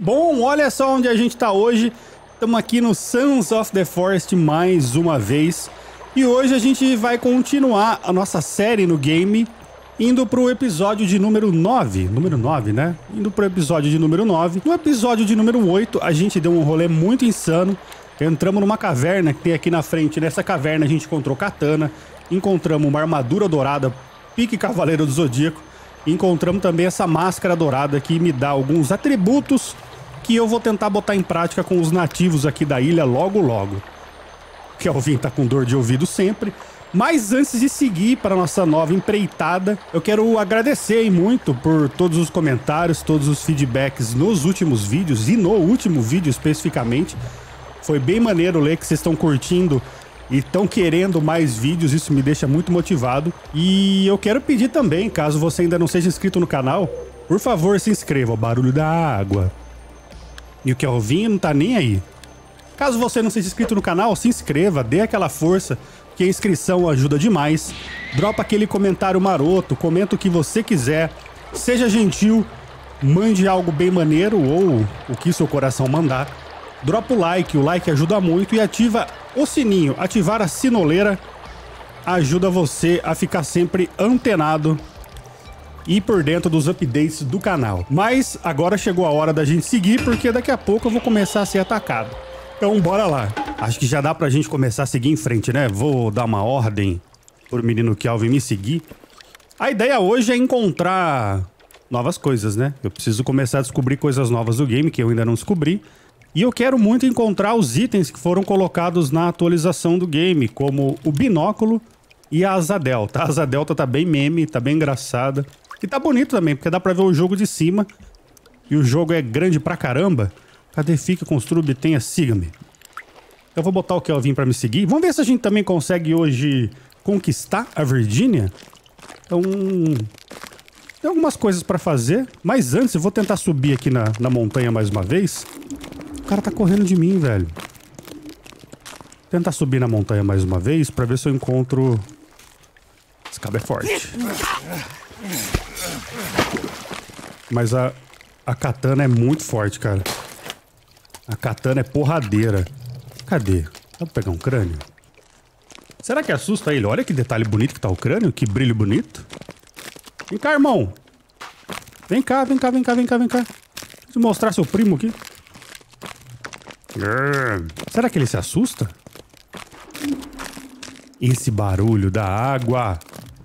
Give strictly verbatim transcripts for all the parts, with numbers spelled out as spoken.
Bom, olha só onde a gente tá hoje. Estamos aqui no Sons of the Forest mais uma vez. E hoje a gente vai continuar a nossa série no game, indo pro episódio de número nove. Número nove, né? Indo pro episódio de número nove. No episódio de número oito, a gente deu um rolê muito insano. Entramos numa caverna que tem aqui na frente. Nessa caverna a gente encontrou katana. Encontramos uma armadura dourada, pique Cavaleiro do Zodíaco. Encontramos também essa máscara dourada que me dá alguns atributos que eu vou tentar botar em prática com os nativos aqui da ilha logo logo. Kelvin tá com dor de ouvido sempre. Mas antes de seguir para nossa nova empreitada, eu quero agradecer muito por todos os comentários, todos os feedbacks nos últimos vídeos e no último vídeo especificamente. Foi bem maneiro ler que vocês estão curtindo e estão querendo mais vídeos, isso me deixa muito motivado. E eu quero pedir também, caso você ainda não seja inscrito no canal, por favor se inscreva, o barulho da água. E o Kelvin não tá nem aí. Caso você não seja inscrito no canal, se inscreva, dê aquela força, que a inscrição ajuda demais. Dropa aquele comentário maroto, comenta o que você quiser, seja gentil, mande algo bem maneiro ou o que seu coração mandar. Dropa o like, o like ajuda muito e ativa o sininho. Ativar a sinoleira ajuda você a ficar sempre antenado e por dentro dos updates do canal. Mas agora chegou a hora da gente seguir, porque daqui a pouco eu vou começar a ser atacado. Então bora lá. Acho que já dá pra gente começar a seguir em frente, né? Vou dar uma ordem pro menino Kelvin me seguir. A ideia hoje é encontrar novas coisas, né? Eu preciso começar a descobrir coisas novas do game que eu ainda não descobri. E eu quero muito encontrar os itens que foram colocados na atualização do game, como o binóculo e a asa delta. A asa delta tá bem meme, tá bem engraçada. E tá bonito também, porque dá pra ver o jogo de cima. E o jogo é grande pra caramba. Cadê? Fica, construa, obtenha, siga-me. Eu vou botar o Kelvin pra me seguir. Vamos ver se a gente também consegue hoje conquistar a Virgínia. Então, tem algumas coisas pra fazer. Mas antes, eu vou tentar subir aqui na, na montanha mais uma vez. O cara tá correndo de mim, velho. Vou tentar subir na montanha mais uma vez pra ver se eu encontro... Esse cabo é forte. Mas a, a katana é muito forte, cara. A katana é porradeira. Cadê? Dá pra pegar um crânio? Será que assusta ele? Olha que detalhe bonito que tá o crânio. Que brilho bonito. Vem cá, irmão. Vem cá, vem cá, vem cá, vem cá, vem cá. Deixa eu mostrar seu primo aqui. Será que ele se assusta? Esse barulho da água.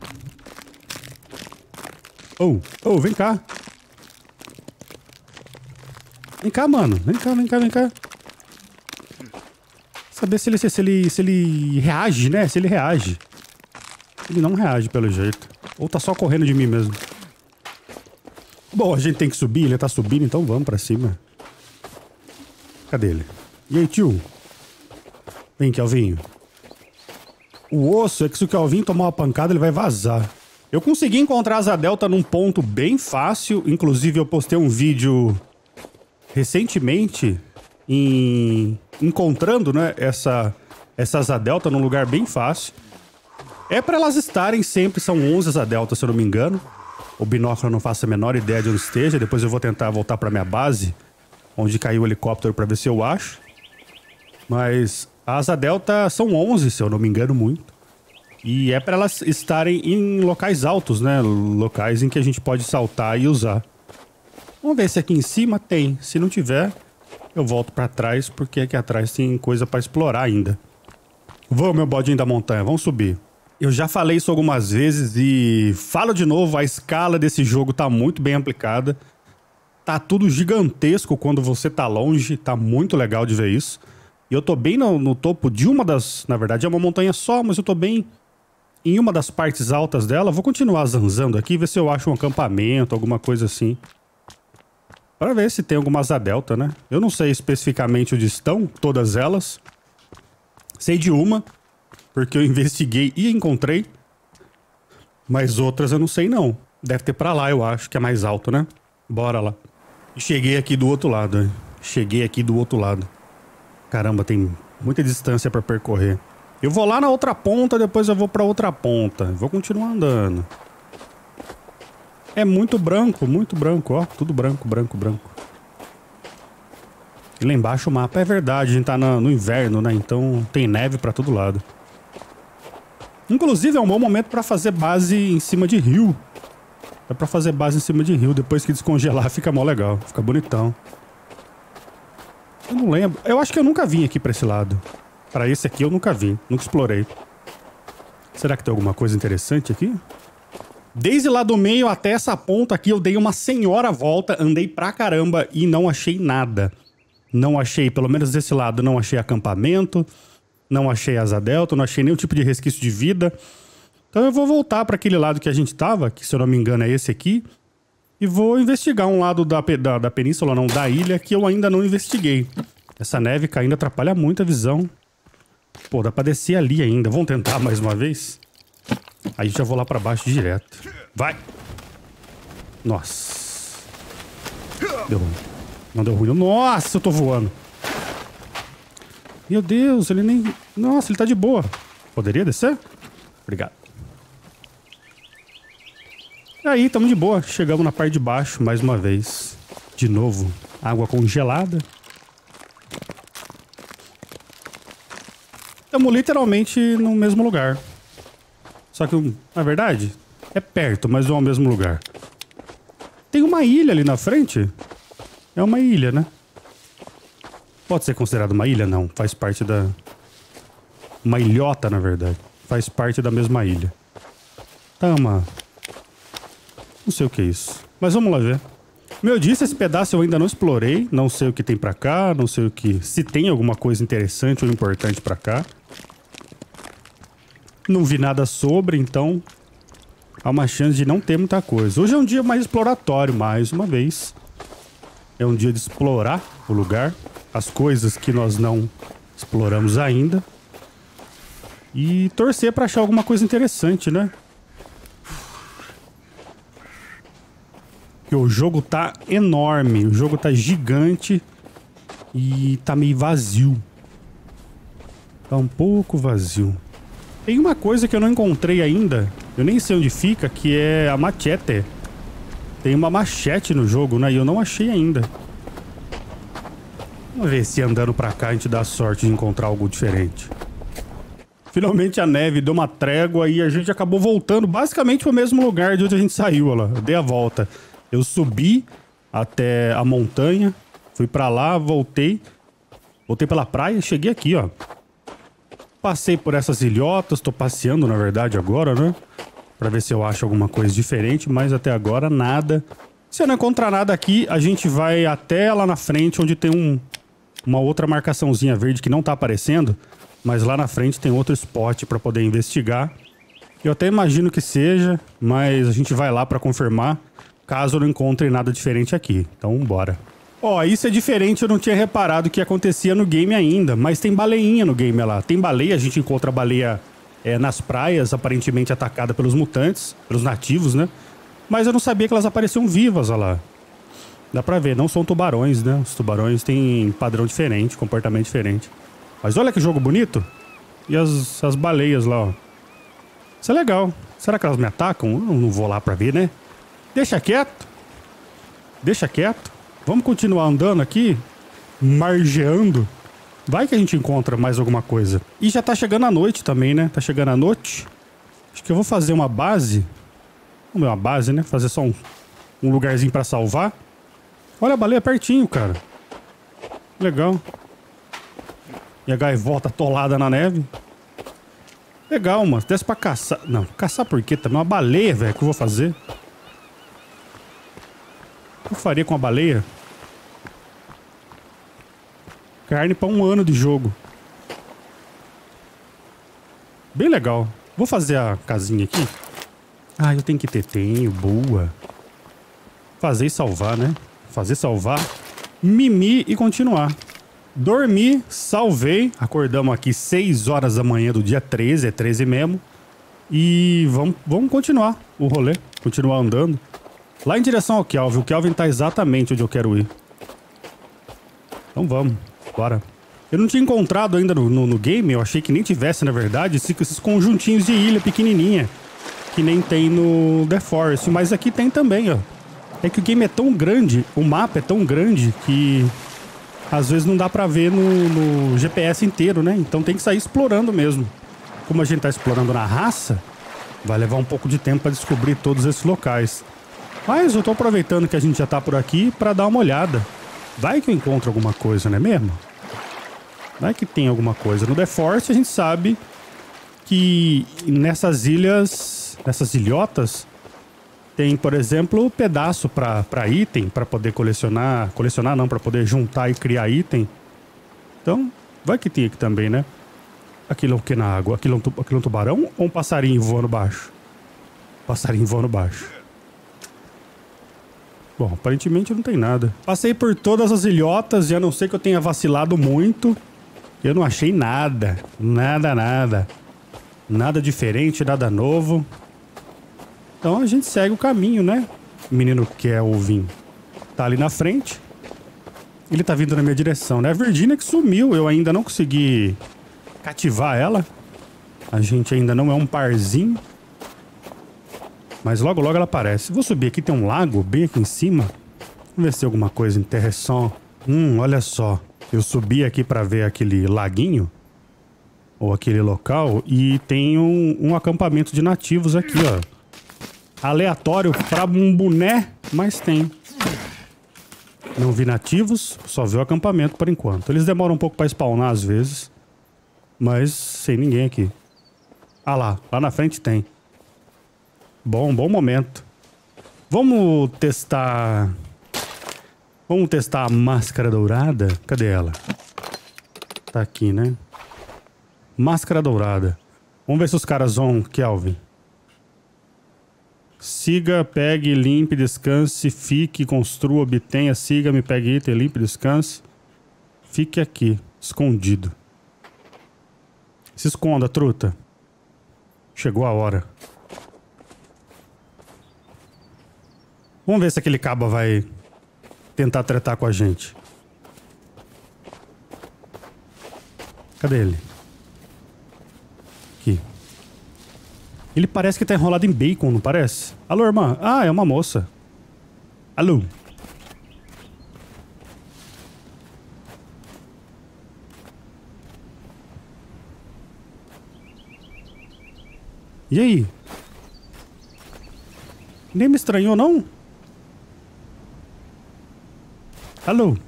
Oh, oh, vem cá. Vem cá, mano. Vem cá, vem cá, vem cá. Saber se ele, se ele, se ele reage, né? Se ele reage. Ele não reage, pelo jeito. Ou tá só correndo de mim mesmo. Bom, a gente tem que subir. Ele tá subindo, então vamos pra cima. Cadê ele? E aí, tio? Vem, Kelvinho. O osso é que se o Kelvinho tomar uma pancada, ele vai vazar. Eu consegui encontrar a asa delta num ponto bem fácil. Inclusive, eu postei um vídeo recentemente em... encontrando, né, essa, essa asa delta num lugar bem fácil. É pra elas estarem sempre, são onze asa delta, se eu não me engano. O binóculo eu não faço a menor ideia de onde esteja. Depois eu vou tentar voltar pra minha base, onde caiu o helicóptero, pra ver se eu acho. Mas a asa delta são onze, se eu não me engano muito. E é pra elas estarem em locais altos, né? Locais em que a gente pode saltar e usar. Vamos ver se aqui em cima tem. Se não tiver, eu volto pra trás, porque aqui atrás tem coisa pra explorar ainda. Vamos, meu bodinho da montanha, vamos subir. Eu já falei isso algumas vezes e falo de novo, a escala desse jogo tá muito bem aplicada. Tá tudo gigantesco quando você tá longe, tá muito legal de ver isso. E eu tô bem no, no topo de uma das... Na verdade é uma montanha só, mas eu tô bem em uma das partes altas dela. Vou continuar zanzando aqui, ver se eu acho um acampamento, alguma coisa assim. Pra ver se tem alguma asa delta, né? Eu não sei especificamente onde estão todas elas. Sei de uma, porque eu investiguei e encontrei. Mas outras eu não sei não. Deve ter pra lá, eu acho, que é mais alto, né? Bora lá. Cheguei aqui do outro lado, hein? Cheguei aqui do outro lado. Caramba, tem muita distância pra percorrer. Eu vou lá na outra ponta, depois eu vou pra outra ponta. Vou continuar andando. É muito branco, muito branco, ó. Tudo branco, branco, branco. E lá embaixo o mapa é verdade, a gente tá no, no inverno, né? Então tem neve pra todo lado. Inclusive é um bom momento pra fazer base em cima de rio. É pra fazer base em cima de rio. Depois que descongelar fica mó legal. Fica bonitão. Eu não lembro. Eu acho que eu nunca vim aqui pra esse lado. Pra esse aqui eu nunca vim. Nunca explorei. Será que tem alguma coisa interessante aqui? Desde lá do meio até essa ponta aqui eu dei uma senhora volta. Andei pra caramba e não achei nada. Não achei, pelo menos desse lado, não achei acampamento. Não achei asa delta. Não achei nenhum tipo de resquício de vida. Então eu vou voltar pra aquele lado que a gente tava. Que se eu não me engano é esse aqui. E vou investigar um lado da, da, da península, não, da ilha, que eu ainda não investiguei. Essa neve caindo atrapalha muito a visão. Pô, dá pra descer ali ainda. Vamos tentar mais uma vez? Aí já vou lá pra baixo direto. Vai! Nossa. Deu ruim. Não deu ruim. Nossa, eu tô voando. Meu Deus, ele nem... Nossa, ele tá de boa. Poderia descer? Obrigado. Aí, tamo de boa. Chegamos na parte de baixo, mais uma vez. De novo, água congelada. Estamos literalmente no mesmo lugar. Só que, na verdade, é perto, mas não é o mesmo lugar. Tem uma ilha ali na frente. É uma ilha, né? Pode ser considerado uma ilha? Não. Faz parte da... Uma ilhota, na verdade. Faz parte da mesma ilha. Tá, uma... Não sei o que é isso. Mas vamos lá ver. Como eu disse, esse pedaço eu ainda não explorei. Não sei o que tem pra cá. Não sei o que... Se tem alguma coisa interessante ou importante pra cá. Não vi nada sobre, então... Há uma chance de não ter muita coisa. Hoje é um dia mais exploratório, mais uma vez. É um dia de explorar o lugar. As coisas que nós não exploramos ainda. E torcer pra achar alguma coisa interessante, né? Porque o jogo tá enorme, o jogo tá gigante e tá meio vazio. Tá um pouco vazio. Tem uma coisa que eu não encontrei ainda, eu nem sei onde fica, que é a machete. Tem uma machete no jogo, né? E eu não achei ainda. Vamos ver se andando pra cá a gente dá sorte de encontrar algo diferente. Finalmente a neve deu uma trégua e a gente acabou voltando basicamente pro mesmo lugar de onde a gente saiu, olha lá. Eu dei a volta. Eu subi até a montanha, fui pra lá, voltei. Voltei pela praia e cheguei aqui, ó. Passei por essas ilhotas, tô passeando, na verdade, agora, né? Pra ver se eu acho alguma coisa diferente, mas até agora nada. Se eu não encontrar nada aqui, a gente vai até lá na frente, onde tem um, uma outra marcaçãozinha verde que não tá aparecendo. Mas lá na frente tem outro spot pra poder investigar. Eu até imagino que seja, mas a gente vai lá pra confirmar. Caso eu não encontre nada diferente aqui. Então, bora. Ó, isso é diferente, eu não tinha reparado que acontecia no game ainda. Mas tem baleinha no game lá. Tem baleia, a gente encontra a baleia é, nas praias, aparentemente atacada pelos mutantes, pelos nativos, né? Mas eu não sabia que elas apareciam vivas, olha lá. Dá pra ver, não são tubarões, né? Os tubarões têm padrão diferente, comportamento diferente. Mas olha que jogo bonito. E as, as baleias lá, ó. Isso é legal. Será que elas me atacam? Eu não vou lá pra ver, né? Deixa quieto. Deixa quieto. Vamos continuar andando aqui. Margeando. Vai que a gente encontra mais alguma coisa. E já tá chegando a noite também, né? Tá chegando a noite. Acho que eu vou fazer uma base. Vamos ver uma base, né? Fazer só um, um lugarzinho pra salvar. Olha a baleia pertinho, cara. Legal. E a gaivota atolada na neve. Legal, mano. Desce pra caçar. Não, caçar por quê? Também uma baleia, velho. O que eu vou fazer? O que eu faria com a baleia? Carne pra um ano de jogo. Bem legal. Vou fazer a casinha aqui. Ah, eu tenho que ter. Tenho. Boa. Fazer e salvar, né? Fazer, salvar. Mimir e continuar. Dormi, salvei. Acordamos aqui seis horas da manhã do dia treze. É treze mesmo. E vamos, vamos continuar o rolê. Continuar andando. Lá em direção ao Kelvin. O Kelvin tá exatamente onde eu quero ir. Então vamos. Bora. Eu não tinha encontrado ainda no, no, no game. Eu achei que nem tivesse, na verdade. Esses, esses conjuntinhos de ilha pequenininha. Que nem tem no The Forest. Mas aqui tem também, ó. É que o game é tão grande. O mapa é tão grande que... às vezes não dá pra ver no, no G P S inteiro, né? Então tem que sair explorando mesmo. Como a gente tá explorando na raça, vai levar um pouco de tempo pra descobrir todos esses locais. Mas eu tô aproveitando que a gente já tá por aqui pra dar uma olhada. Vai que eu encontro alguma coisa, não é mesmo? Vai que tem alguma coisa. No The Forest a gente sabe que nessas ilhas, nessas ilhotas, tem, por exemplo, pedaço pra, pra item, pra poder colecionar. Colecionar não, pra poder juntar e criar item. Então, vai que tem aqui também, né? Aquilo é o que na água? Aquilo é, um, aquilo é um tubarão ou um passarinho voando baixo? Passarinho voando baixo. Bom, aparentemente não tem nada. Passei por todas as ilhotas e a não ser que eu tenha vacilado muito, eu não achei nada. Nada, nada. Nada diferente, nada novo. Então a gente segue o caminho, né? O menino Kelvin tá ali na frente. Ele tá vindo na minha direção, né? A Virginia que sumiu, eu ainda não consegui cativar ela. A gente ainda não é um parzinho. Mas logo logo ela aparece. Vou subir aqui, tem um lago bem aqui em cima. Vamos ver se tem alguma coisa interessante. Hum, olha só. Eu subi aqui pra ver aquele laguinho. Ou aquele local. E tem um, um acampamento de nativos aqui, ó. Aleatório pra um boné, mas tem. Não vi nativos, só vi o acampamento por enquanto. Eles demoram um pouco pra spawnar às vezes. Mas sem ninguém aqui. Ah lá, lá na frente tem. Bom, bom momento. Vamos testar... Vamos testar a máscara dourada? Cadê ela? Tá aqui, né? Máscara dourada. Vamos ver se os caras vão... Kelvin. Siga, pegue, limpe, descanse, fique, construa, obtenha, siga, me pegue item, limpe, descanse. Fique aqui, escondido. Se esconda, truta. Chegou a hora. Vamos ver se aquele caba vai tentar tretar com a gente. Cadê ele? Aqui. Ele parece que tá enrolado em bacon, não parece? Alô, irmã? Ah, é uma moça. Alô? E aí? Nem me estranhou, não? Alô?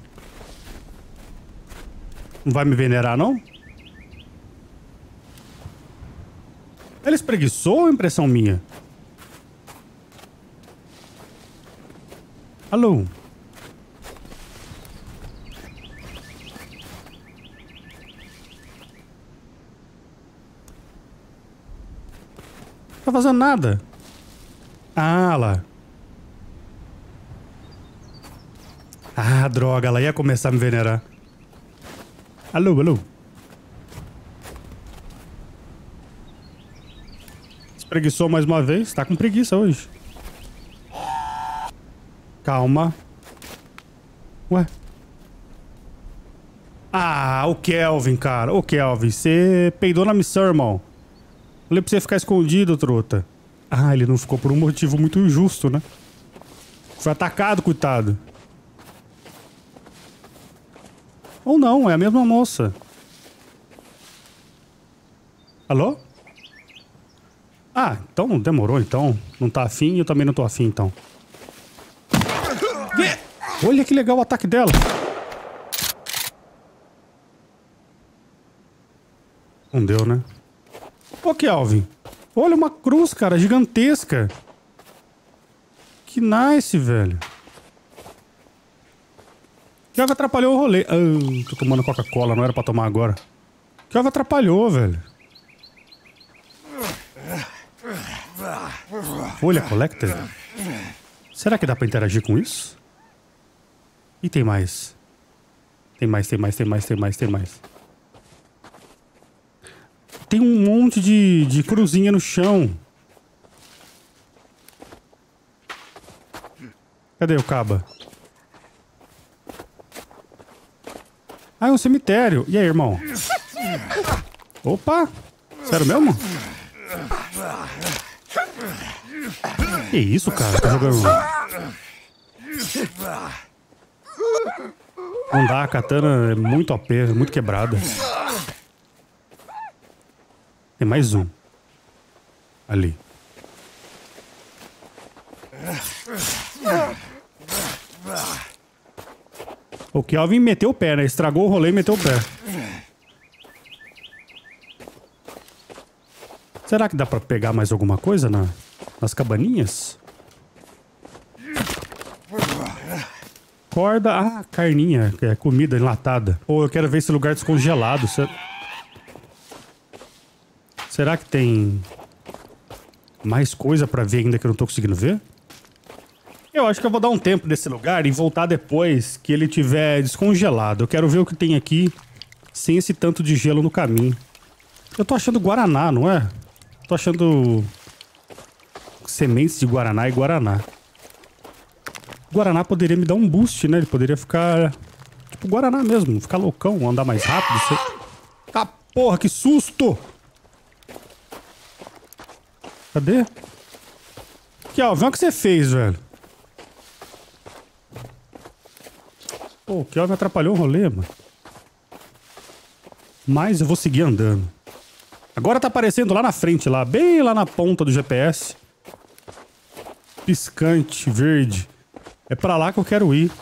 Não vai me venerar, não? Ela espreguiçou ou é impressão minha? Alô? Não tá fazendo nada. Ah, lá. Ah, droga, ela ia começar a me venerar. Alô, alô. Espreguiçou mais uma vez. Tá com preguiça hoje. Calma. Ué. Ah, o Kelvin, cara. O Kelvin, você peidou na missão, irmão. Falei pra você ficar escondido, truta. Ah, ele não ficou por um motivo muito injusto, né? Foi atacado, coitado. Ou não, é a mesma moça. Alô? Ah, então demorou, então. Não tá afim, eu também não tô afim, então. Olha que legal o ataque dela. Não deu, né? Ô, Kelvin. Olha uma cruz, cara, gigantesca. Que nice, velho. Kelvin atrapalhou o rolê. Ah, tô tomando Coca-Cola, não era pra tomar agora. Kelvin atrapalhou, velho. Folha Collector? Será que dá pra interagir com isso? E tem mais. Tem mais, tem mais, tem mais, tem mais, tem mais. Tem um monte de, de cruzinha no chão. Cadê o caba? Ah, é um cemitério. E aí, irmão? Opa! Sério mesmo? Que isso, cara? Tá jogando... Não dá, a katana é muito O P, é muito quebrada. Tem mais um. Ali. O Kelvin meteu o pé, né? Estragou o rolê e meteu o pé. Será que dá pra pegar mais alguma coisa na, nas cabaninhas? Corda... Ah, carninha. É comida enlatada. Pô, eu quero ver esse lugar descongelado. Será, Será que tem mais coisa pra ver ainda que eu não tô conseguindo ver? Eu acho que eu vou dar um tempo nesse lugar e voltar depois que ele tiver descongelado. Eu quero ver o que tem aqui sem esse tanto de gelo no caminho. Eu tô achando guaraná, não é? Tô achando sementes de guaraná e guaraná. Guaraná poderia me dar um boost, né? Ele poderia ficar tipo guaraná mesmo, ficar loucão, andar mais rápido. Você... Ah, porra, que susto! Cadê? Kelvin, olha o que você fez, velho. Pô, o Kelvin atrapalhou o rolê, mano. Mas eu vou seguir andando. Agora tá aparecendo lá na frente, lá, bem lá na ponta do G P S. Piscante, verde. É pra lá que eu quero ir.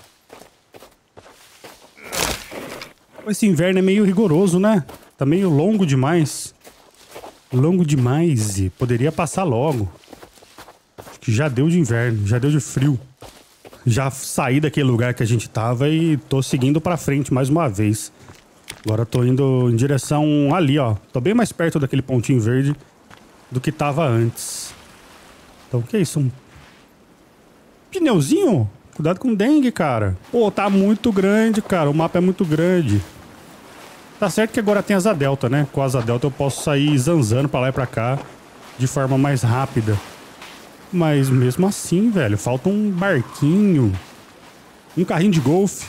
Esse inverno é meio rigoroso, né? Tá meio longo demais. Longo demais. E poderia passar logo. Acho que já deu de inverno, já deu de frio. Já saí daquele lugar que a gente tava e tô seguindo pra frente mais uma vez. Agora tô indo em direção ali, ó. Tô bem mais perto daquele pontinho verde do que tava antes. Então, o que é isso? Um pneuzinho? Cuidado com dengue, cara. Pô, tá muito grande, cara. O mapa é muito grande. Tá certo que agora tem asa delta, né? Com a asa delta eu posso sair zanzando pra lá e pra cá de forma mais rápida. Mas mesmo assim, velho, falta um barquinho. Um carrinho de golfe.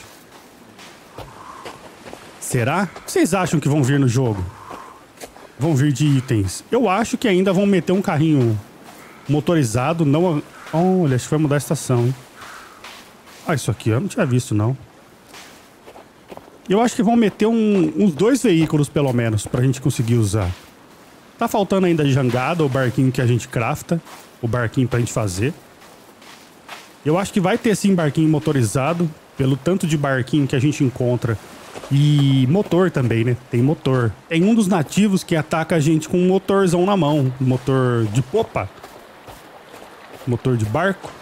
Será? O que vocês acham que vão vir no jogo? Vão vir de itens. Eu acho que ainda vão meter um carrinho motorizado. Não... Olha, acho que vai mudar a estação, hein? Ah, isso aqui eu não tinha visto, não. Eu acho que vão meter um, uns dois veículos, pelo menos, pra gente conseguir usar. Tá faltando ainda a jangada, o barquinho que a gente crafta. O barquinho pra gente fazer. Eu acho que vai ter sim barquinho motorizado. Pelo tanto de barquinho que a gente encontra. E motor também, né? Tem motor. Tem um dos nativos que ataca a gente com um motorzão na mão. Motor de popa. Motor de barco.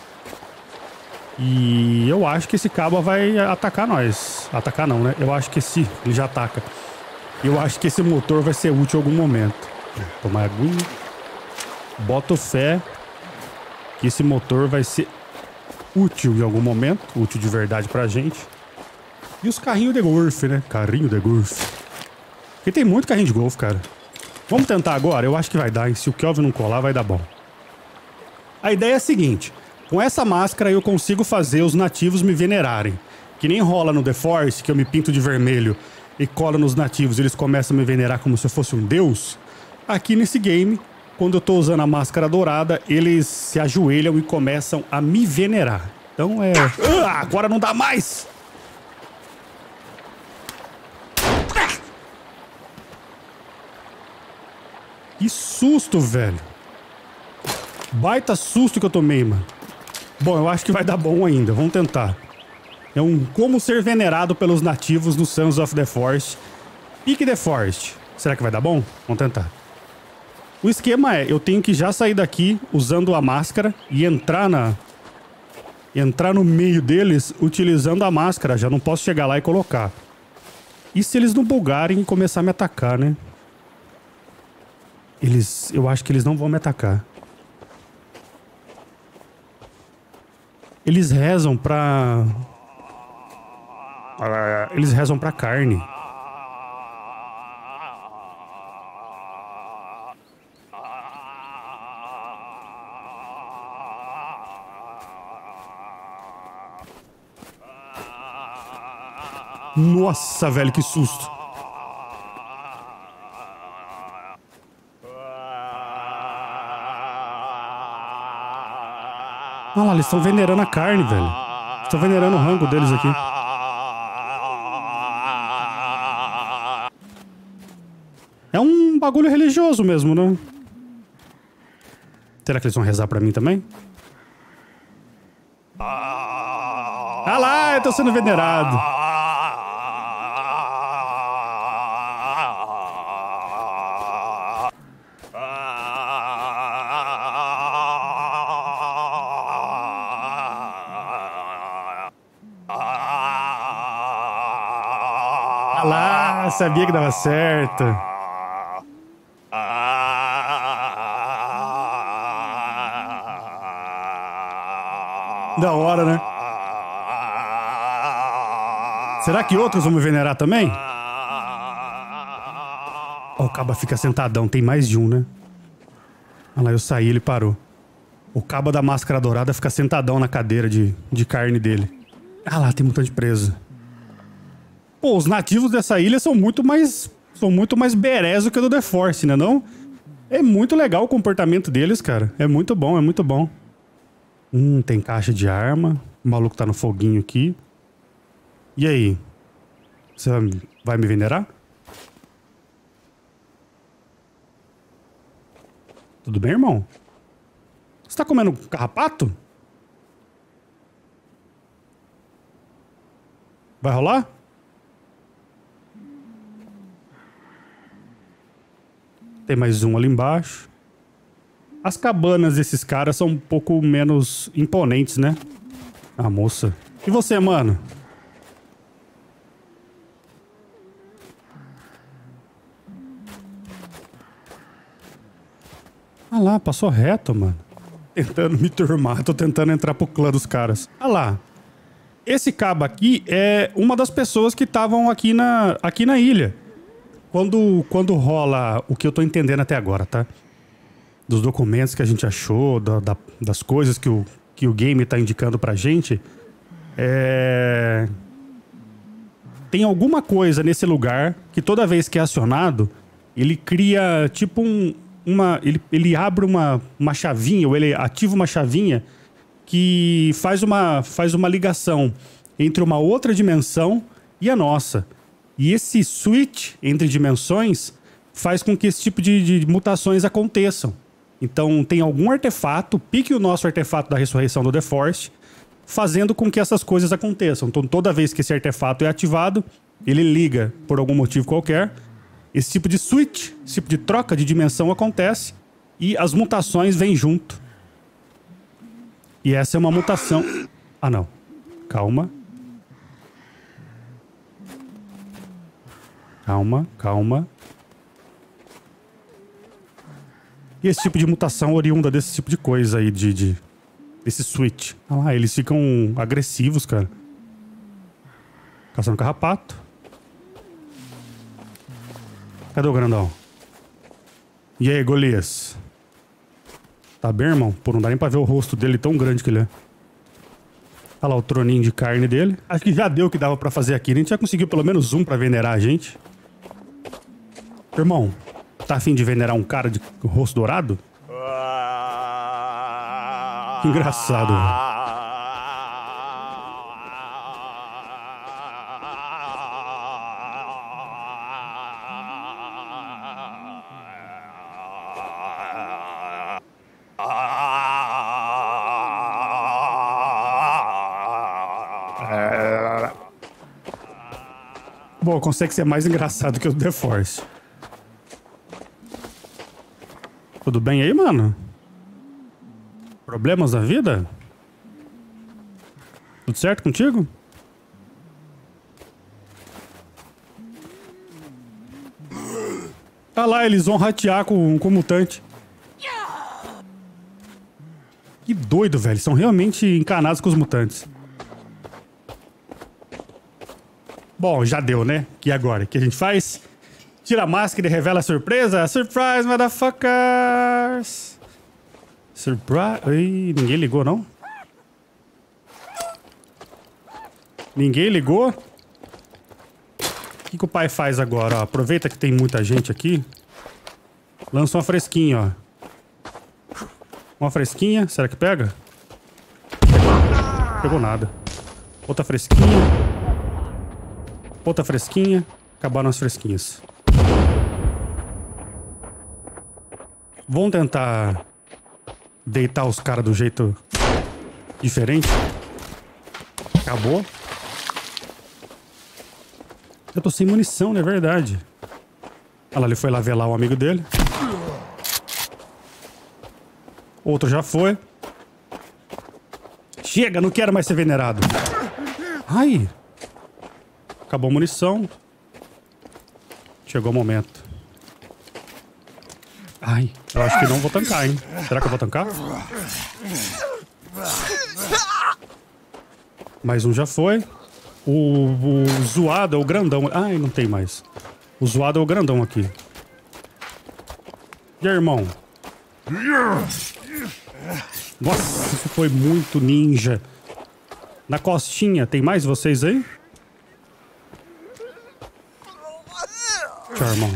E eu acho que esse cabo vai atacar nós. Atacar não, né? Eu acho que esse... Ele já ataca. Eu acho que esse motor vai ser útil em algum momento. Tomar aguinha. Boto fé que esse motor vai ser útil em algum momento. Útil de verdade pra gente. E os carrinhos de golfe, né? Carrinho de golfe. Porque tem muito carrinho de golfe, cara. Vamos tentar agora? Eu acho que vai dar, hein? Se o Kelvin não colar, vai dar bom. A ideia é a seguinte. Com essa máscara eu consigo fazer os nativos me venerarem. Que nem rola no The Force, que eu me pinto de vermelho e colo nos nativos e eles começam a me venerar como se eu fosse um deus. Aqui nesse game, quando eu tô usando a máscara dourada, eles se ajoelham e começam a me venerar. Então é... Ah, agora não dá mais! Que susto, velho. Baita susto que eu tomei, mano. Bom, eu acho que vai dar bom ainda. Vamos tentar. É um como ser venerado pelos nativos no Sons of the Forest. Pique the Forest. Será que vai dar bom? Vamos tentar. O esquema é, eu tenho que já sair daqui usando a máscara e entrar na... Entrar no meio deles utilizando a máscara. Já não posso chegar lá e colocar. E se eles não bugarem e começar a me atacar, né? Eles... Eu acho que eles não vão me atacar. Eles rezam pra... Eles rezam pra carne. Nossa, velho, que susto. Olha lá, eles estão venerando a carne, velho. Estão venerando o rango deles aqui. É um bagulho religioso mesmo, né? Será que eles vão rezar pra mim também? Ah lá, eu tô sendo venerado. Ah lá, sabia que dava certo. Da hora, né? Será que outros vão me venerar também? Ó, o Caba fica sentadão, tem mais de um, né? Olha lá, eu saí, ele parou. O Caba da máscara dourada fica sentadão na cadeira de, de carne dele. Ah lá, tem mutante preso. Pô, os nativos dessa ilha são muito mais... São muito mais berés do que do The Force, né não? É muito legal o comportamento deles, cara. É muito bom, é muito bom. Hum, tem caixa de arma. O maluco tá no foguinho aqui. E aí? Você vai me venerar? Tudo bem, irmão? Você tá comendo carrapato? Vai rolar? Tem mais um ali embaixo. As cabanas desses caras são um pouco menos imponentes, né? Ah, moça. E você, mano? Ah lá, passou reto, mano. Tentando me turmar. Tô tentando entrar pro clã dos caras. Ah lá. Esse cabo aqui é uma das pessoas que estavam aqui na, aqui na ilha. Quando, quando rola o que eu tô entendendo até agora, tá? Dos documentos que a gente achou, da, da, das coisas que o, que o game tá indicando pra gente, é... tem alguma coisa nesse lugar que toda vez que é acionado, ele cria tipo um, uma... Ele, ele abre uma, uma chavinha, ou ele ativa uma chavinha que faz uma, faz uma ligação entre uma outra dimensão e a nossa. E esse switch entre dimensões faz com que esse tipo de, de mutações aconteçam. Então tem algum artefato, pique o nosso artefato da ressurreição do The Force, fazendo com que essas coisas aconteçam. Então toda vez que esse artefato é ativado, ele liga por algum motivo qualquer, esse tipo de switch, esse tipo de troca de dimensão acontece e as mutações vêm junto. E essa é uma mutação... Ah não, calma. Calma, calma. E esse tipo de mutação oriunda desse tipo de coisa aí, de, de esse switch. Ah lá, eles ficam agressivos, cara. Caçando carrapato. Cadê o grandão? E aí, Golias? Tá bem, irmão? Pô, não dá nem pra ver o rosto dele tão grande que ele é. Olha lá o troninho de carne dele. Acho que já deu o que dava pra fazer aqui. A gente já conseguiu pelo menos um pra venerar a gente. Irmão, tá afim de venerar um cara de rosto dourado? Que engraçado, velho. Bom, consegue ser mais engraçado que o The Force. Tudo bem aí, mano? Problemas na vida? Tudo certo contigo? Ah lá, eles vão ratear com, com o mutante. Que doido, velho. São realmente encanados com os mutantes. Bom, já deu, né? E agora? O que a gente faz? Tira a máscara e revela a surpresa? Surprise, motherfuckers! Surprise... Ih, ninguém ligou, não? Ninguém ligou? O que, que o pai faz agora? Ó, aproveita que tem muita gente aqui. Lança uma fresquinha, ó. Uma fresquinha. Será que pega? Não pegou nada. Outra fresquinha. Outra fresquinha. Acabaram as fresquinhas. Vamos tentar deitar os caras do jeito diferente. Acabou. Eu tô sem munição, não é verdade? Olha lá, ele foi lá velar o amigo dele. Outro já foi. Chega, não quero mais ser venerado. Ai. Acabou a munição. Chegou o momento. Ai, eu acho que não vou tancar, hein? Será que eu vou tancar? Mais um já foi. O, o zoado é o grandão. Ai, não tem mais. O zoado é o grandão aqui. E aí, irmão? Nossa, isso foi muito ninja. Na costinha, tem mais vocês aí? Tchau, irmão.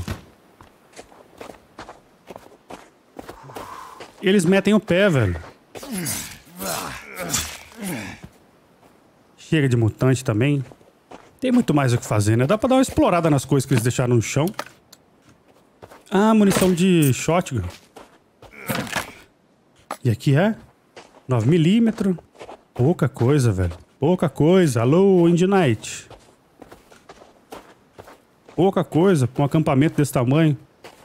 Eles metem o pé, velho. Chega de mutante também. Tem muito mais o que fazer, né? Dá pra dar uma explorada nas coisas que eles deixaram no chão. Ah, munição de shotgun. E aqui é nove milímetros. Pouca coisa, velho. Pouca coisa. Alô, Indie Knight. Pouca coisa pra um acampamento desse tamanho.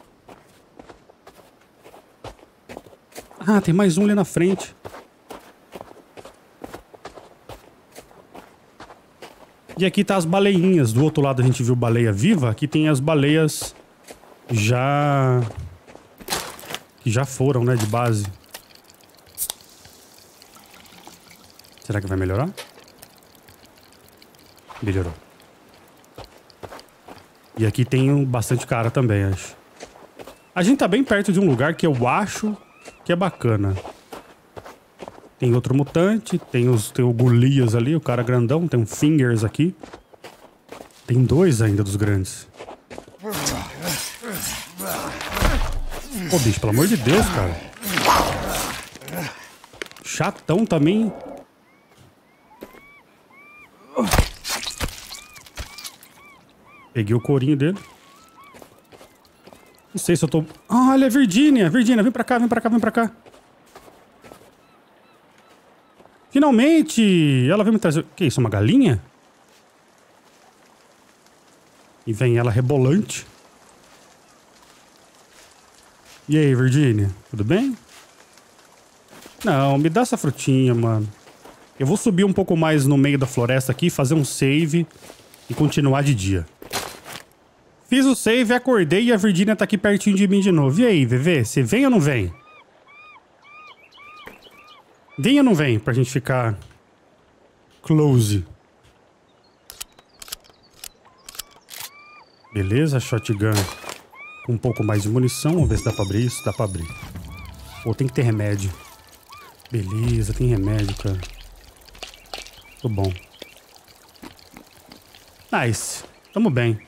Ah, tem mais um ali na frente. E aqui tá as baleinhas. Do outro lado a gente viu baleia viva. Aqui tem as baleias já... que já foram, né, de base. Será que vai melhorar? Melhorou. E aqui tem bastante cara também, acho. A gente tá bem perto de um lugar que eu acho que é bacana. Tem outro mutante, tem, os, tem o Golias ali, o cara grandão, tem um Fingers aqui. Tem dois ainda dos grandes. Pô, bicho, pelo amor de Deus, cara. Chatão também. Peguei o corinho dele. Não sei se eu tô... Ah, olha, Virgínia. Virgínia, vem pra cá, vem pra cá, vem pra cá. Finalmente! Ela veio me trazer... O que é isso, uma galinha? E vem ela rebolante. E aí, Virgínia? Tudo bem? Não, me dá essa frutinha, mano. Eu vou subir um pouco mais no meio da floresta aqui, fazer um save e continuar de dia. Fiz o save, acordei e a Virgínia tá aqui pertinho de mim de novo. E aí, Vevê, você vem ou não vem? Vem ou não vem? Pra gente ficar close. Beleza, shotgun com um pouco mais de munição. Vamos ver se dá pra abrir isso. Dá pra abrir. Pô, tem que ter remédio. Beleza, tem remédio, cara. Tô bom. Nice. Tamo bem.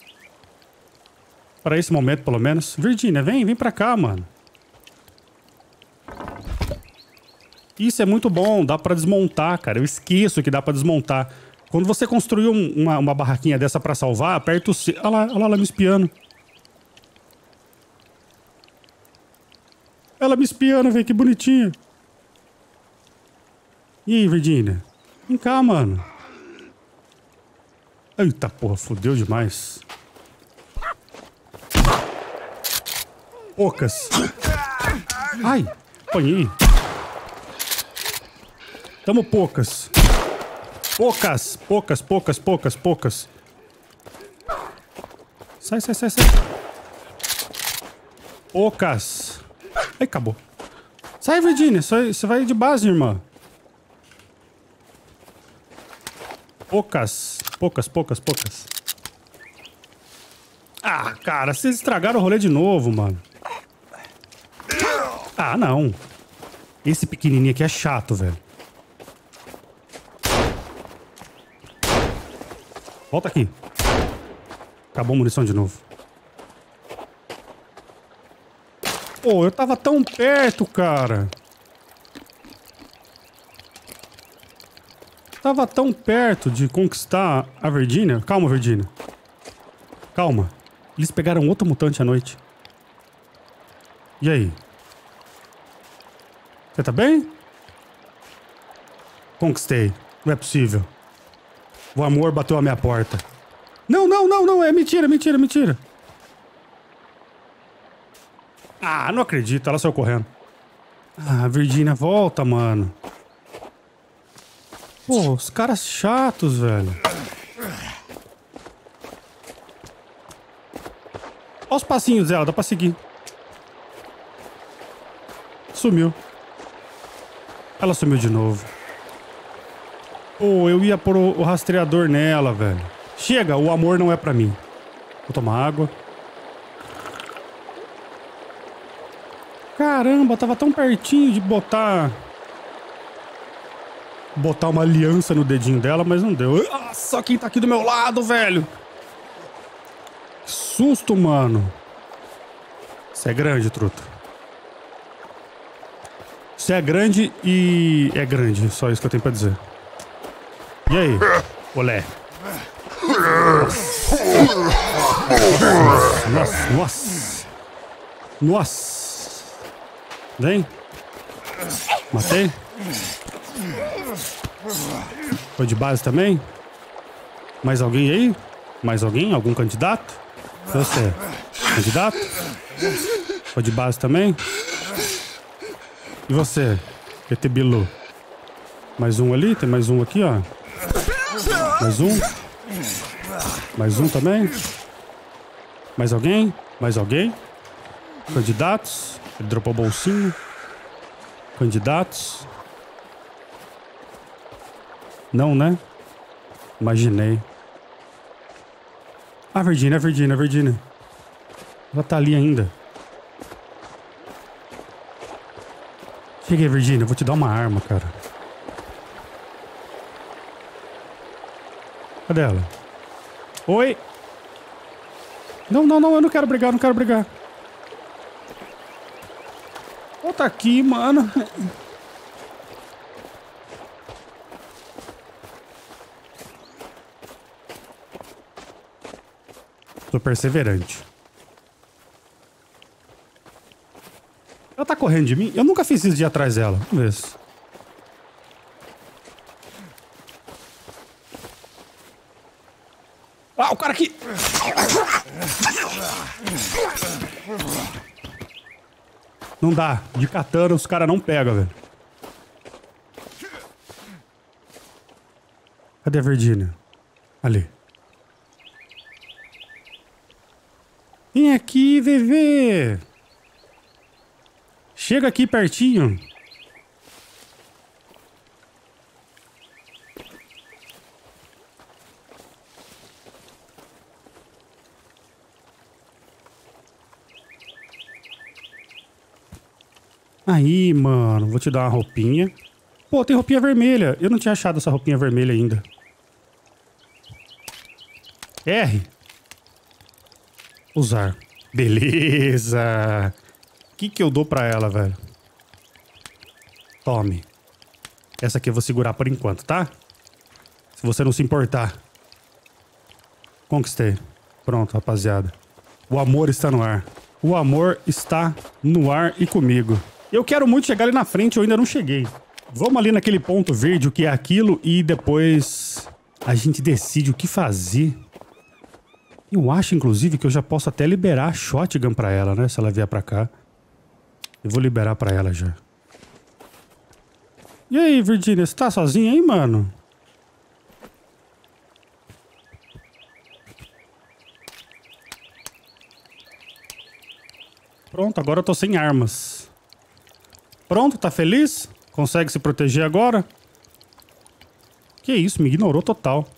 Para esse momento, pelo menos. Virgínia, vem, vem pra cá, mano. Isso é muito bom, dá pra desmontar, cara. Eu esqueço que dá pra desmontar. Quando você construiu um, uma, uma barraquinha dessa pra salvar, aperta o C. Olha lá, olha lá, ela me espiando. Ela me espiando, velho, que bonitinha. E aí, Virgínia? Vem cá, mano. Eita porra, fodeu demais. Poucas. Ai, apanhei. Tamo poucas. Poucas, poucas, poucas, poucas, poucas. Sai, sai, sai, sai. Poucas. Ai, acabou. Sai, Virgínia, você vai de base, irmã. Poucas, poucas, poucas, poucas. Ah, cara, vocês estragaram o rolê de novo, mano. Ah, não. Esse pequenininho aqui é chato, velho. Volta aqui. Acabou a munição de novo. Pô, eu tava tão perto, cara. Tava tão perto de conquistar a Virgínia. Calma, Virgínia. Calma. Eles pegaram outro mutante à noite. E aí? Você tá bem? Conquistei. Não é possível. O amor bateu a minha porta. Não, não, não, não. É mentira, mentira, mentira. Ah, não acredito. Ela saiu correndo. Ah, Virgínia, volta, mano. Pô, os caras chatos, velho. Olha os passinhos dela, dá pra seguir. Sumiu. Ela sumiu de novo. Pô, eu ia pôr o, o rastreador nela, velho. Chega, o amor não é pra mim. Vou tomar água. Caramba, tava tão pertinho de botar... Botar uma aliança no dedinho dela, mas não deu. Nossa, quem tá aqui do meu lado, velho? Que susto, mano. Você é grande, truta. Você é grande e... É grande, só isso que eu tenho pra dizer. E aí? Olé. Nossa, nossa. Nossa. Vem. Matei. Foi de base também? Mais alguém aí? Mais alguém? Algum candidato? Você. Candidato? Foi de base também? E você? P T Bilu. Mais um ali? Tem mais um aqui, ó. Mais um. Mais um também. Mais alguém? Mais alguém? Candidatos? Ele dropou o bolsinho. Candidatos? Não, né? Imaginei. Ah, Virgínia, Virgínia, Virgínia. Ela tá ali ainda. Cheguei, Virgínia. Vou te dar uma arma, cara. Cadê ela? Oi? Não, não, não. Eu não quero brigar, não quero brigar. Volta aqui, mano. Tô perseverante. Ela tá correndo de mim? Eu nunca fiz isso de ir atrás dela. Vamos ver se... Ah, o cara aqui! Não dá. De katana os caras não pegam, velho. Cadê a Virgínia? Ali. Vem aqui, bebê. Chega aqui pertinho. Aí, mano, vou te dar uma roupinha. Pô, tem roupinha vermelha. Eu não tinha achado essa roupinha vermelha ainda. R. Usar. Beleza. O que que eu dou pra ela, velho? Tome. Essa aqui eu vou segurar por enquanto, tá? Se você não se importar. Conquistei. Pronto, rapaziada. O amor está no ar. O amor está no ar e comigo. Eu quero muito chegar ali na frente, eu ainda não cheguei. Vamos ali naquele ponto verde, o que é aquilo, e depois a gente decide o que fazer. Eu acho, inclusive, que eu já posso até liberar a shotgun pra ela, né? Se ela vier pra cá. Eu vou liberar pra ela já. E aí, Virgínia, você tá sozinha aí, mano? Pronto, agora eu tô sem armas. Pronto, tá feliz? Consegue se proteger agora? Que isso, me ignorou total.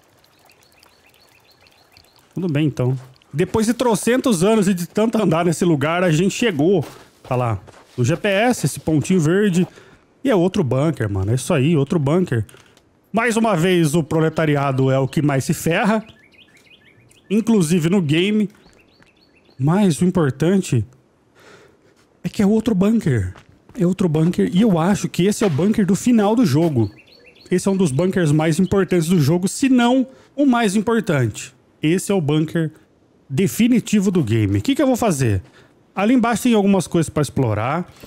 Tudo bem, então. Depois de trocentos anos e de tanto andar nesse lugar, a gente chegou. Tá lá, no G P S, esse pontinho verde. E é outro bunker, mano. É isso aí, outro bunker. Mais uma vez, o proletariado é o que mais se ferra. Inclusive no game. Mas o importante é que é outro bunker. É outro bunker. E eu acho que esse é o bunker do final do jogo. Esse é um dos bunkers mais importantes do jogo, se não o mais importante. Esse é o bunker definitivo do game. O que que eu vou fazer? Ali embaixo tem algumas coisas pra explorar.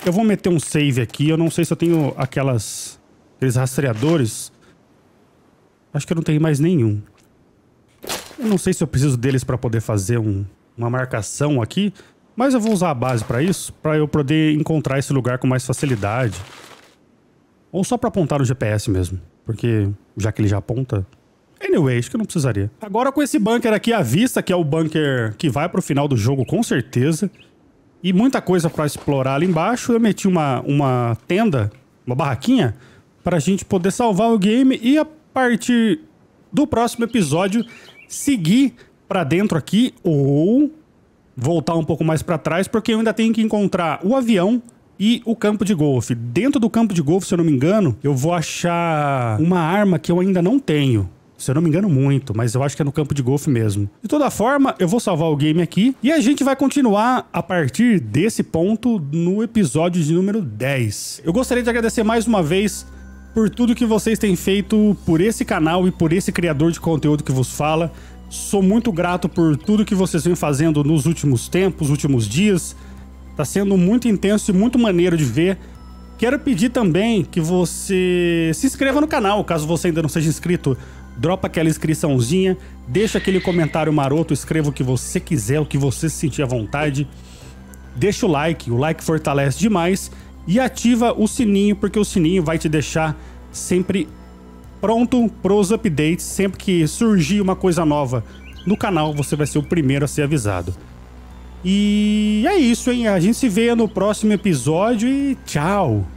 Eu vou meter um save aqui. Eu não sei se eu tenho aquelas... Aqueles rastreadores. Acho que eu não tenho mais nenhum. Eu não sei se eu preciso deles pra poder fazer um, uma marcação aqui. Mas eu vou usar a base pra isso. Pra eu poder encontrar esse lugar com mais facilidade. Ou só pra apontar no G P S mesmo. Porque já que ele já aponta... Anyway, acho que eu não precisaria. Agora com esse bunker aqui à vista, que é o bunker que vai pro final do jogo com certeza. E muita coisa pra explorar ali embaixo. Eu meti uma, uma tenda, uma barraquinha, pra gente poder salvar o game. E a partir do próximo episódio, seguir pra dentro aqui ou voltar um pouco mais pra trás. Porque eu ainda tenho que encontrar o avião e o campo de golfe. Dentro do campo de golfe, se eu não me engano, eu vou achar uma arma que eu ainda não tenho. Se eu não me engano muito, mas eu acho que é no campo de golfe mesmo. De toda forma, eu vou salvar o game aqui. E a gente vai continuar a partir desse ponto no episódio de número dez. Eu gostaria de agradecer mais uma vez por tudo que vocês têm feito por esse canal e por esse criador de conteúdo que vos fala. Sou muito grato por tudo que vocês vêm fazendo nos últimos tempos, últimos dias. Tá sendo muito intenso e muito maneiro de ver. Quero pedir também que você se inscreva no canal, caso você ainda não seja inscrito. Dropa aquela inscriçãozinha, deixa aquele comentário maroto, escreva o que você quiser, o que você se sentir à vontade. Deixa o like, o like fortalece demais. E ativa o sininho, porque o sininho vai te deixar sempre pronto para os updates. Sempre que surgir uma coisa nova no canal, você vai ser o primeiro a ser avisado. E é isso, hein? A gente se vê no próximo episódio e tchau!